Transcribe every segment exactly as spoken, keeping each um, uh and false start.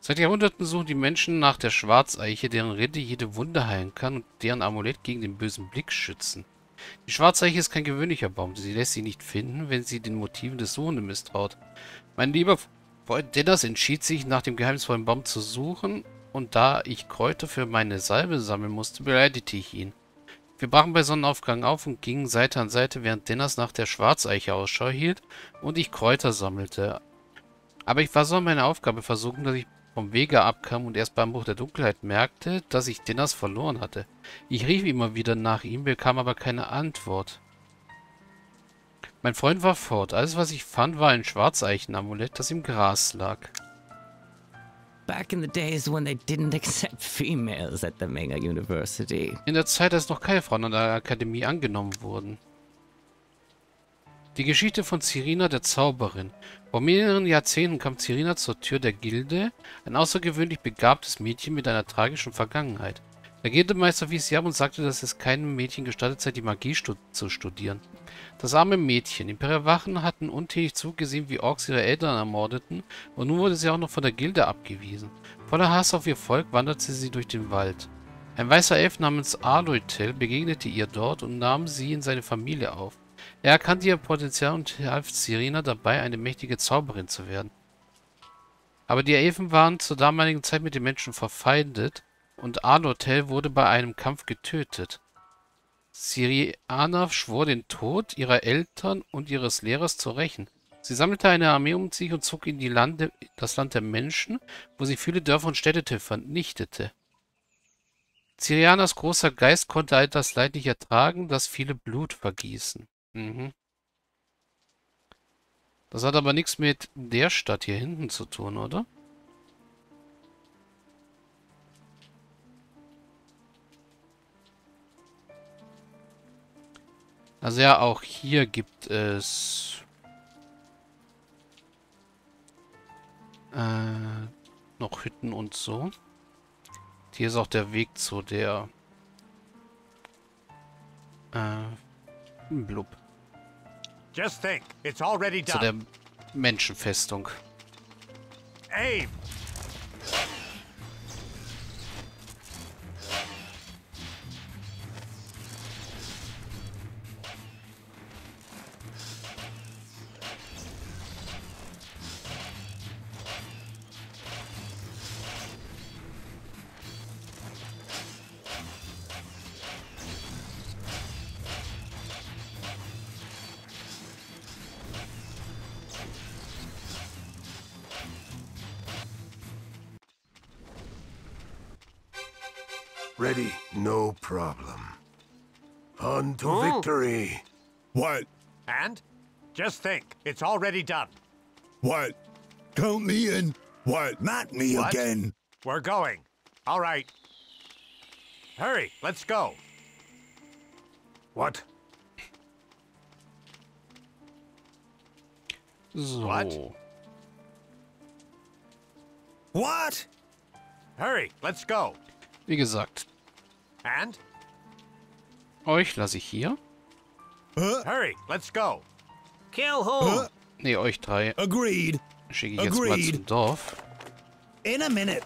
Seit Jahrhunderten suchen die Menschen nach der Schwarzeiche, deren Rinde jede Wunde heilen kann und deren Amulett gegen den bösen Blick schützen. Die Schwarzeiche ist kein gewöhnlicher Baum. Sie lässt sie nicht finden, wenn sie den Motiven des Suchenden misstraut. Mein lieber Freund Dennis entschied sich, nach dem geheimnisvollen Baum zu suchen, und da ich Kräuter für meine Salbe sammeln musste, begleitete ich ihn. Wir brachen bei Sonnenaufgang auf und gingen Seite an Seite, während Dennis nach der Schwarzeiche Ausschau hielt und ich Kräuter sammelte. Aber ich war so an meine Aufgabe versunken, dass ich vom Wege abkam und erst beim Bruch der Dunkelheit merkte, dass ich Dennis verloren hatte. Ich rief immer wieder nach ihm, bekam aber keine Antwort. Mein Freund war fort. Alles, was ich fand, war ein Schwarzeichen-Amulett, das im Gras lag. Back in the days when they didn't accept females at the Mega University. In der Zeit, als noch keine Frauen an der Akademie angenommen wurden. Die Geschichte von Cyrina der Zauberin. Vor mehreren Jahrzehnten kam Cyrina zur Tür der Gilde, ein außergewöhnlich begabtes Mädchen mit einer tragischen Vergangenheit. Der Gildemeister wies sie ab und sagte, dass es keinem Mädchen gestattet sei, die Magie stu zu studieren. Das arme Mädchen. Imperial Wachen hatten untätig zugesehen, wie Orks ihre Eltern ermordeten, und nun wurde sie auch noch von der Gilde abgewiesen. Voller Hass auf ihr Volk wanderte sie durch den Wald. Ein weißer Elf namens Aloytel begegnete ihr dort und nahm sie in seine Familie auf. Er erkannte ihr Potenzial und half Cyrina dabei, eine mächtige Zauberin zu werden. Aber die Elfen waren zur damaligen Zeit mit den Menschen verfeindet und Aloytel wurde bei einem Kampf getötet. Cyrina schwor den Tod ihrer Eltern und ihres Lehrers zu rächen. Sie sammelte eine Armee um sich und zog in die Lande, das Land der Menschen, wo sie viele Dörfer und Städte vernichtete. Cyrianas großer Geist konnte all das Leid nicht ertragen, das viele Blut vergießen. Mhm. Das hat aber nichts mit der Stadt hier hinten zu tun, oder? Also ja, auch hier gibt es äh, noch Hütten und so. Hier ist auch der Weg zu der äh, Blub. Just think, it's already Zu der done. Menschenfestung. Aim! Ready? No problem. On to Oh. victory. What? And? Just think, it's already done. What? Count me in. What? Not me What? again. We're going. All right. Hurry, let's go. What? So. What? What? Hurry, let's go. Wie gesagt, And? euch lasse ich hier. Huh? Hurry, let's go. Kill who? Huh? Ne, euch drei Agreed. schicke ich jetzt mal Agreed. zum Dorf. In a minute.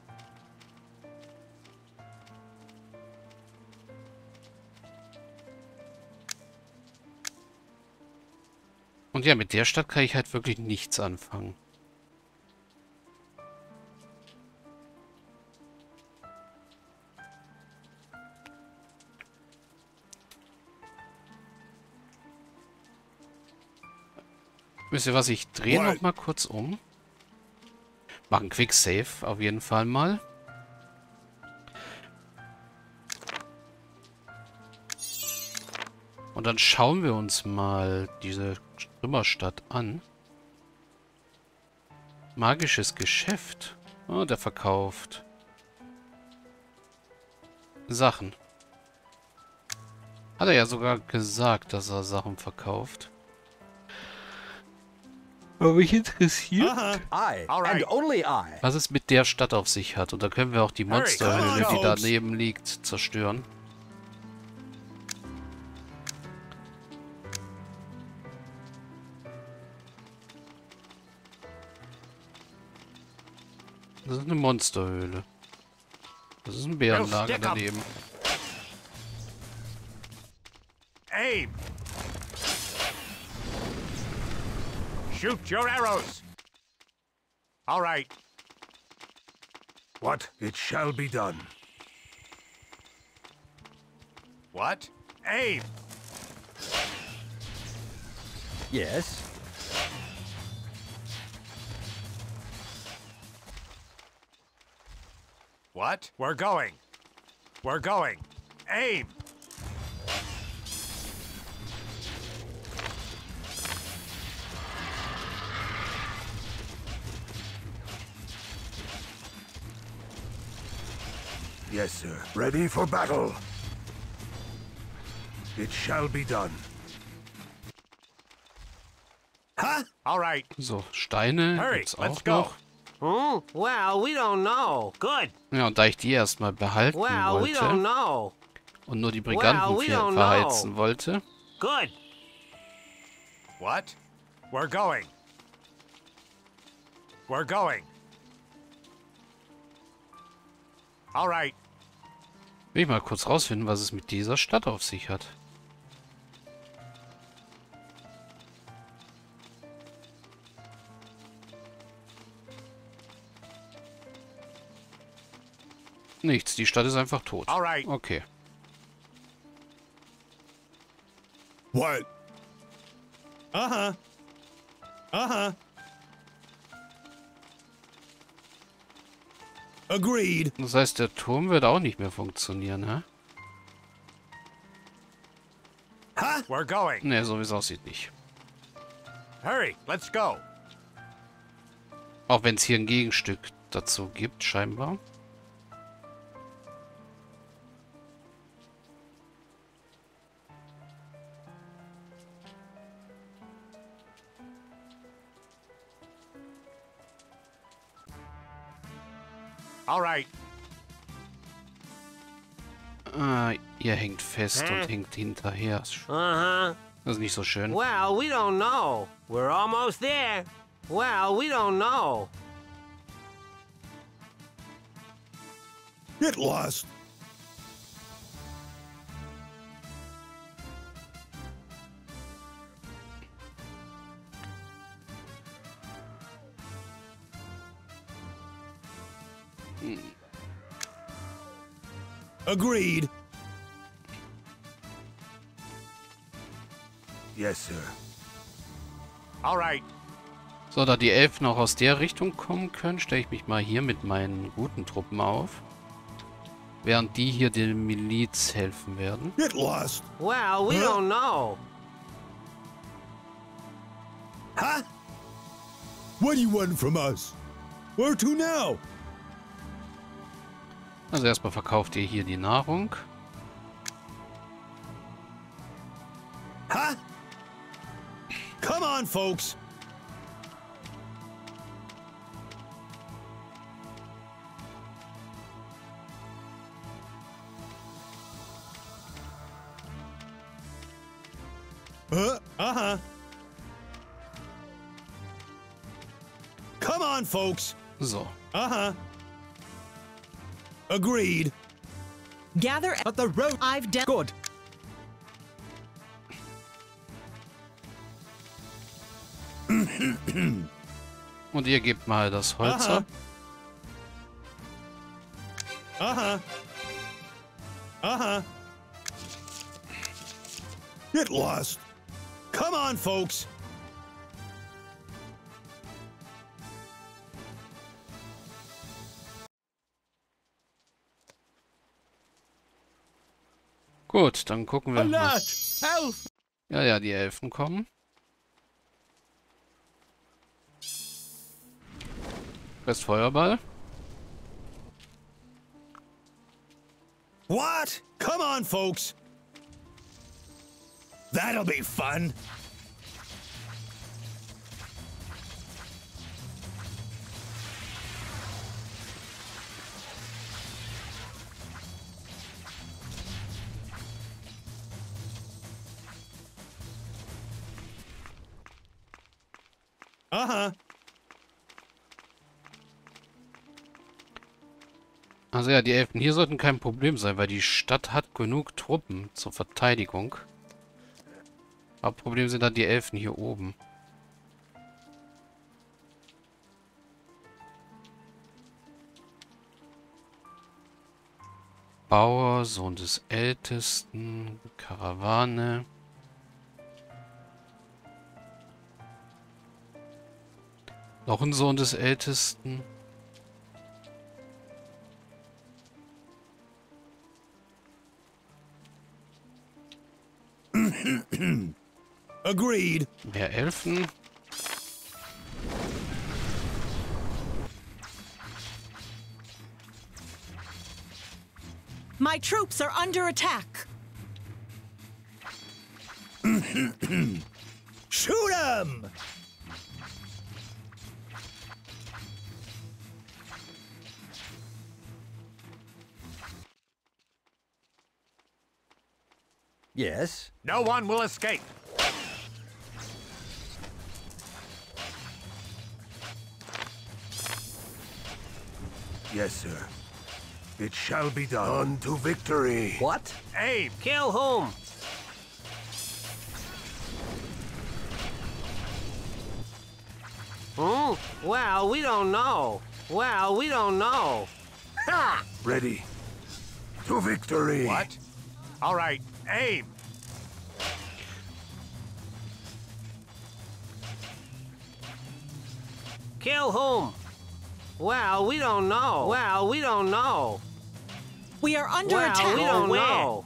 Und ja, mit der Stadt kann ich halt wirklich nichts anfangen. Wisst ihr was, ich drehe What? noch mal kurz um. Machen Quick Save auf jeden Fall mal. Und dann schauen wir uns mal diese Trümmerstadt an. Magisches Geschäft. Oh, der verkauft Sachen. Hat er ja sogar gesagt, dass er Sachen verkauft. Aber mich interessiert, Uh-huh. I, All right. and only I. was es mit der Stadt auf sich hat. Und da können wir auch die Hurry, Monsterhöhle, come die on, daneben liegt, zerstören. Das ist eine Monsterhöhle. Das ist ein Bärenlager daneben. Aim! Shoot your arrows! All right. What? It shall be done. What? Aim! Yes. What? We're going. We're going. Aim! Yes, sir. Ready for battle. It shall be done. Huh? All right. So, Steine Hurry, gibt's let's auch go. noch. Hmm? Well, we don't know. Good. Ja, und da ich die erstmal behalten Well, we don't wollte know. und nur die Well, Briganten we ver- don't verheizen know. wollte, Good. What? We're going. We're going. All right. will ich mal kurz rausfinden, was es mit dieser Stadt auf sich hat. Nichts, die Stadt ist einfach tot. All right. Okay. What? Uh-huh. Uh-huh. Agreed. Das heißt, der Turm wird auch nicht mehr funktionieren, hä? Huh? We're going. Ne, so wie es aussieht nicht. Hurry, let's go. Auch wenn es hier ein Gegenstück dazu gibt, scheinbar. All right. Ah, ihr hängt fest Hä? und hängt hinterher. Uh-huh. Das ist nicht so schön. Well, we don't know. We're almost there. Well, we don't know. Get lost. Agreed. Yes, sir. All right. So, da die Elfen auch aus der Richtung kommen können, stelle ich mich mal hier mit meinen guten Truppen auf. Während die hier der Miliz helfen werden. Get lost. Well, we Huh? don't know. Huh? What do you want from us? Where to now? Also erstmal verkauft ihr hier die Nahrung. Huh? Come on, folks. Uh, uh-huh. Come on, folks. So. Uh-huh. Agreed. Gather But the road... I've done Good. Und ihr gebt mal das Holz Aha. ab. Uh-huh. Uh-huh. Get lost. Come on, folks. Gut, dann gucken wir mal. Alert! Help! Ja, ja, die Elfen kommen. Fest Feuerball. What? Come on, folks. That'll be fun. Uh-huh. Also ja, die Elfen hier sollten kein Problem sein, weil die Stadt hat genug Truppen zur Verteidigung. Hauptproblem sind dann die Elfen hier oben. Bauer, Sohn des Ältesten, Karawane. Noch ein Sohn des Ältesten. Agreed. Mehr Elfen. My troops are under attack. Shoot 'em! Yes. No one will escape. Yes, sir. It shall be done. On to victory. What? Aim. Kill whom? Hmm? Well, we don't know. Well, we don't know. Ha! Ready. To victory. What? All right. Aim. Kill whom? Well, we don't know. Well, we don't know. We are under Well, attack. we don't Where? know.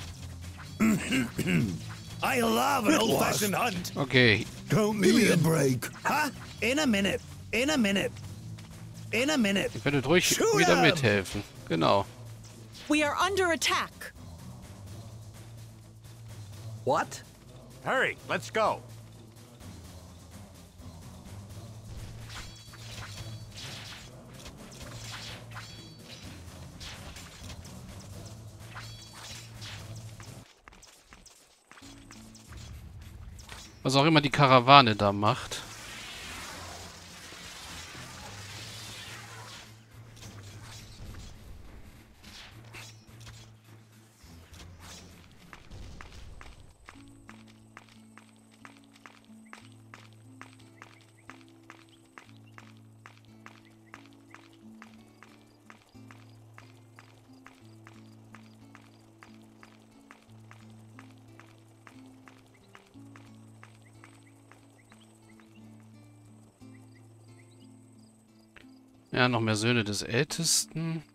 I love an old-fashioned hunt. Okay, Don't give me a break. Huh? In a minute. In a minute. In a minute. ihr könntet ruhig Shoot wieder 'em! mithelfen. Genau. We are under attack. What? Hurry. Let's go. Was auch immer die Karawane da macht. Ja, noch mehr Söhne des Ältesten.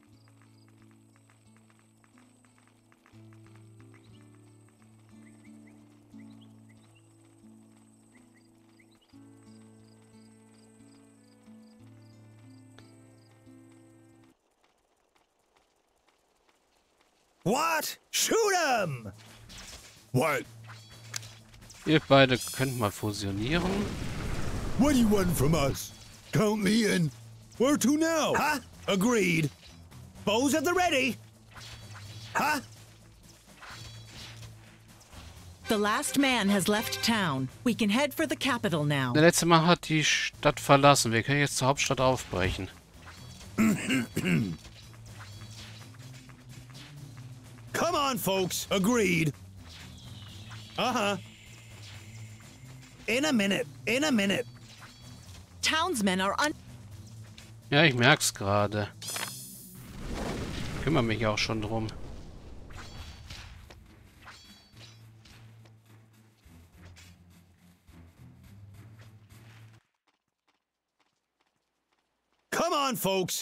What? Shoot 'em! What? Ihr beide könnt mal fusionieren. What do you want from us? Count me in. Where to now? Huh? Agreed. Bows at the ready. Huh? The last man has left town. We can head for the capital now. Der letzte Mann hat die Stadt verlassen. Wir können jetzt zur Hauptstadt aufbrechen. Come on, folks. Agreed. Uh-huh. In a minute. In a minute. Townsmen are un... Ja, ich merk's gerade. Kümmere mich auch schon drum. Come on, folks.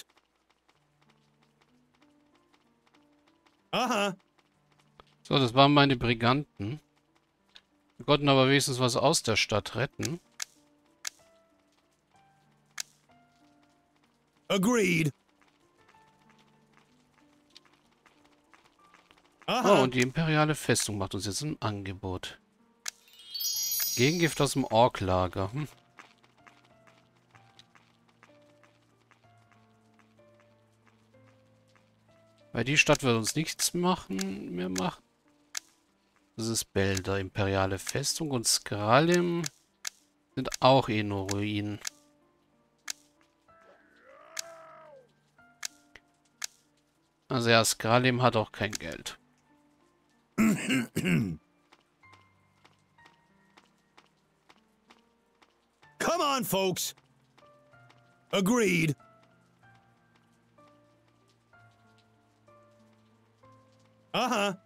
Uh-huh. So, das waren meine Briganten. Wir konnten aber wenigstens was aus der Stadt retten. Agreed. Oh, Uh-huh. und die imperiale Festung macht uns jetzt ein Angebot. Gegengift aus dem Orklager. Hm. Weil die Stadt wird uns nichts machen, mehr machen. Das ist Belder, imperiale Festung, und Skralim sind auch eh nur Ruinen. Also ja, Skralim hat auch kein Geld. Come on, folks. Agreed. Uh-huh.